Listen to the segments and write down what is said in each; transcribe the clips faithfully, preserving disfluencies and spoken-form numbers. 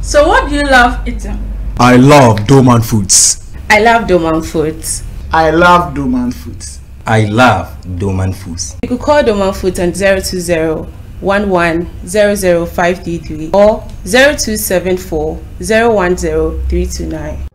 So what do you love eating? I love Doman Foods. I love Doman Foods. I love Doman Foods. I love Doman Foods. You could call Doman Foods on zero two zero, one one zero zero five three three or zero two seven four, zero one zero three two nine.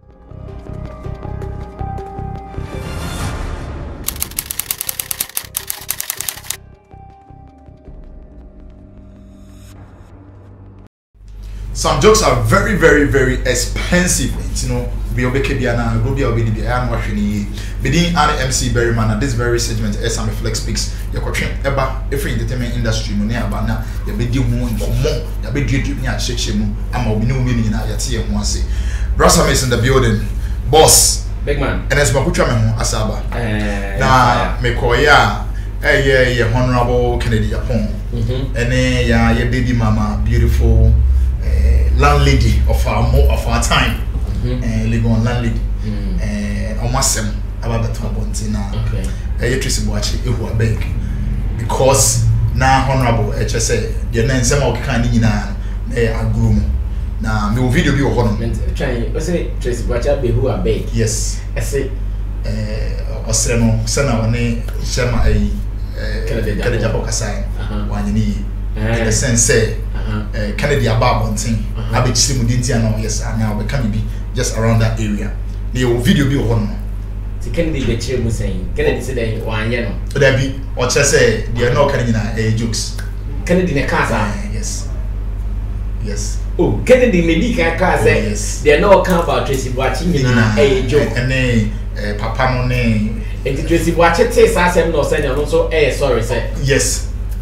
Some jokes are very, very, very expensive. You know, be obekebiana, go be obedi. I am watching ye. Bedin and M C Berryman at this very segment. S M Flex Speaks. Your question eba every entertainment industry. No near bana. Ya bedi mu in common. Ya bedi drip niya shake mu. Ama obi no meaning na ya tie mu ase. Brasam is in the building. Boss. Big man. And as makucha me ho asaba. Eh. Na me koya. Eh yeah yeah honorable Kennedy Japan. Mhm. Ene ya ya baby mama beautiful. Landlady of our of our time, mm-hmm. uh, Legon landlady, and on Masem about the Tabontina, okay, a Tracy Boachi, if we beg because now honorable H S A, the name some of kind in a groom. Now, me video be a honor. Trying, I say Tracy Boachi be who are beg. Yes, I say, uh, Osremo, Sana, Wane, Shema, a Kennedy Japan, one ye. In the sense, say, Kennedy above one thing. I be see Mudinti and yes, and now we can be just around that area. The video be one. The Kennedy be chill saying, Kennedy said, one year. There be, or just say, they are not Kennedy jokes. Kennedy in a car, yes. Yes. Oh, Kennedy may be a car, yes. They are not come about Tracy watching a joke. And a papa no name. And Tracy watch it, says, I am not saying, also, eh, sorry, sir. Yes.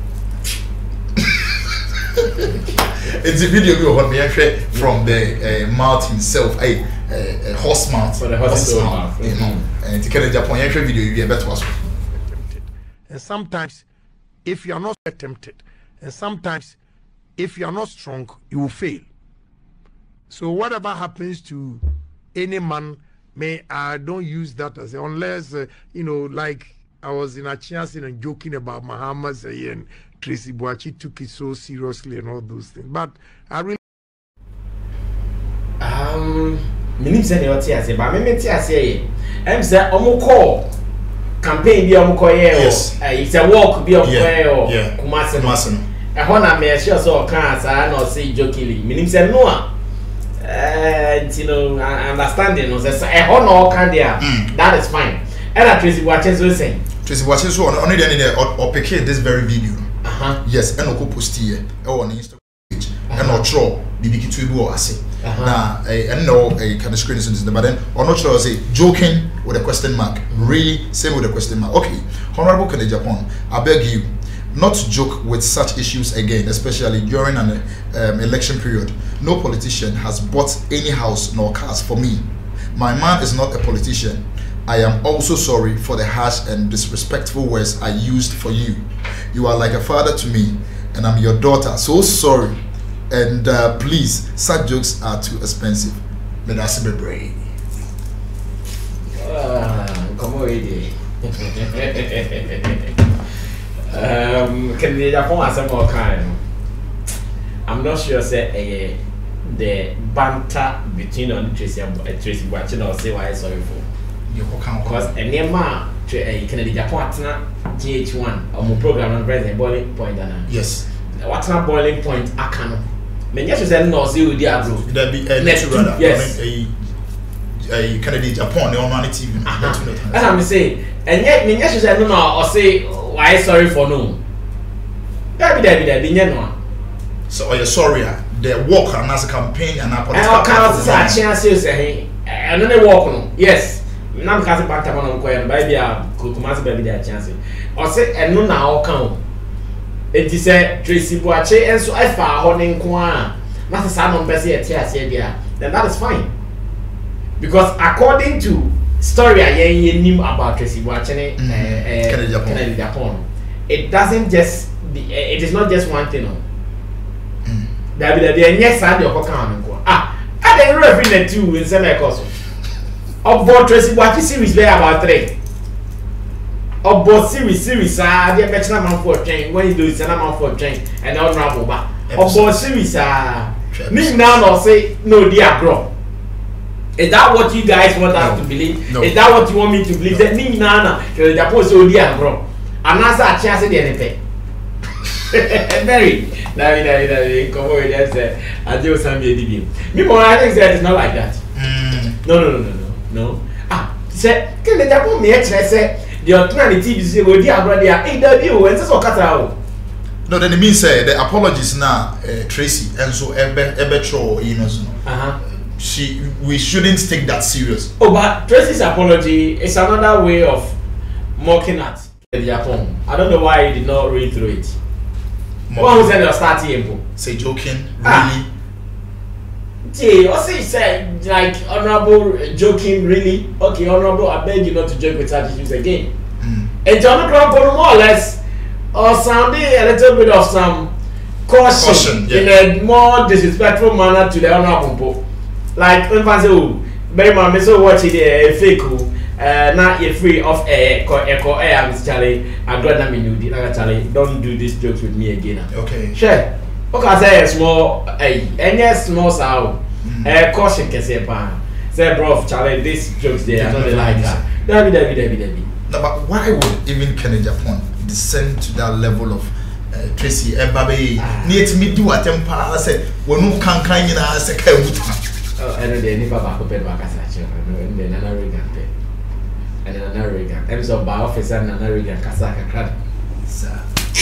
It's a video we want me from the uh, mouth himself, a uh, uh, horse mouth, for the horse mouth, you know. And to carry Japan, you video you better was. And sometimes, if you are not tempted, and sometimes, if you are not strong, you will fail. So whatever happens to any man, may I don't use that as unless uh, you know, like I was in a chance and joking about Muhammad saying. Tracy Boachi took it so seriously and all those things. But I really um minim say the what say but me me say say em say omo call campaign bi omo call here yes. uh, it's a walk bi omo call yeah Kumasi Kumasi e ho na me sure so kan sa na say jokingly minim say no a uh you know understanding no say e ho na kan there that is fine and Tracy Boachi so say Tracy Boachi so on only there or pick this very video. Uh-huh. Yes, and Oko post here on Instagram page, and not sure the big two or I say. Now, I know a kind of screen is but then or not sure I say joking with a question mark, really same with a question mark. Okay, Honorable Kennedy Japan, I beg you not to joke with such issues again, especially during an um, election period. No politician has bought any house nor cars for me. My man is not a politician. I am also sorry for the harsh and disrespectful words I used for you. You are like a father to me, and I'm your daughter. So sorry. And uh, please, such jokes are too expensive. Let us be brave. Ah, come already. um, can the Japan some more kind? I'm not sure. Say uh, the banter between on Tracy and Tracy watching or say why sorry for. Because any man, Kennedy Japan, G H one, or more program on present boiling point. Yes. What's not boiling point? I can't. Men just said no, see with the agro. There be a natural. Yes. A Kennedy Japan, the online T V. That's what I'm saying. And yet, men just said no, no, or say why sorry for no. That be that be that be no. So are you sorry? The work and as a campaign and a political. I can't say a chance you say. I don't know walk no. Yes. Nam kasi back time on koyen baby a Kumasi baby their chance or say eno na o kan e ti say Tracy Boachi enso afa ho ne nko a na se sa no mpese e ti ase dia then that is fine because according to story a yen nim about Tracy Boachi ne eh Kennedy Japan it doesn't just be, it is not just one thing no baby that dey nyɛ sa de o kan nko ah I dey referee na two in some course Obo Tracy Boachi series be about three. Obo series series ah dey be na man for train when you do it na man for train and honorable ba. Obo series ah Me now no say no they are grow. Is that what you guys want us No. to believe? No. Is that what you want me to believe? That me now na the Japan say they are grow. And answer a chance they anything. Very. Now now now come over there say I do some be me more I think that it's not like that. Mm. No no no no no. No. Ah, say can the Japan me say the alternative is say go there grow there. Eh that be o and say so kata o. No, then it means uh, the apologies now, uh, Tracy, and so Ebe Ebe Cho, you know, Uh-huh. she we shouldn't take that serious. Oh, but Tracy's apology is another way of mocking at the Japan. I don't know why you did not read through it. One who said you're starting info. Say joking, really? Ah. Gee, also you said like honorable joking, really? Okay, honorable, I beg you not to joke with such issues again. Mm. And John Crown more or less, or sounding a little bit of some caution, Caution, yeah. in a more disrespectful manner to the honorable. Like when I say, oh, baby, man, so watch it a fake, uh, now you're free of air, echo air, Miss Charlie. I'm glad I'm in you, Charlie. Don't do these jokes with me again. Okay. Sure. Okay, I say a small, eh, any small sound, eh, caution can say, pan. Say, bro, Charlie, these jokes there, I don't like that. Debbie, Debbie, Debbie, Debbie. No, but why would even Kennedy Japan descend to that level of uh, Tracy Ebabe? Need me do a temper. I said, when you can't kind in a second. Oh, I know they never back up at back as I and then another Regan pay. And then another Regan. I'm so by officer and another Regan Kasaka crab. Sir.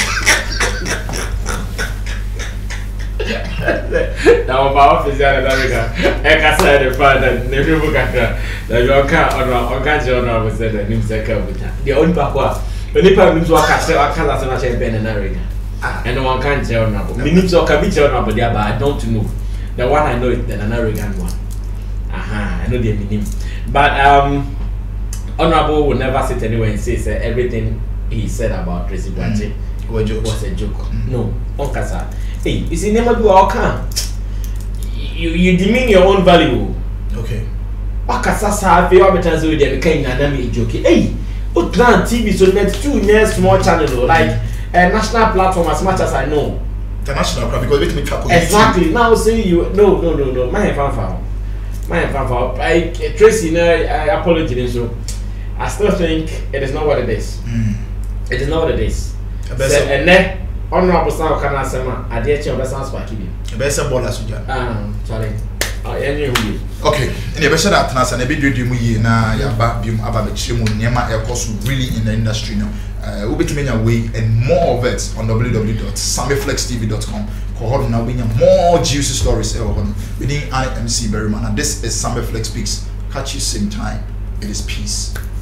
Now my officer and another Regan. I can say the father and the new book after the your car on our occasion of was the new second with her. The only papa. The Nipa means what I say, I can't last much and pen and Regan. And no one can tell now. Minutes or can be tell but I don't know. The one I know is the Nanarigan one. Aha, I know the meaning. But um, Honorable will never sit anywhere and say, say everything he said about Tracy Blanche Mm. Was a was a joke. Mm. No, Onkasa. Hey, you see, never do all can. You you demean your own value. Okay. Okasa sa fe o betan so dey became Nanami joke. Hey, o plan T V so net two years small channel like a national platform as much as I know. International crowd because wait me track. Exactly. Now say you no no no no. My fanfare. My fanfare. I Tracy no I apologize so. I still think it is not what it is. Mm. It is not what it is. A So and then honorable son can answer ma. I dare you better answer kibi. A better baller suja. Um, sorry. Oh, any who. Okay, and you better that Nasa and a bit do mu na ya ba bium aba be chemu nyema e course really in the industry now. Uh, we'll be to away and more of it on w w w dot sammy flex t v dot com. Kohon now we more juicy stories ever on within I M C Berryman, and this is Sammy Flex Speaks. Catch you same time. It is peace.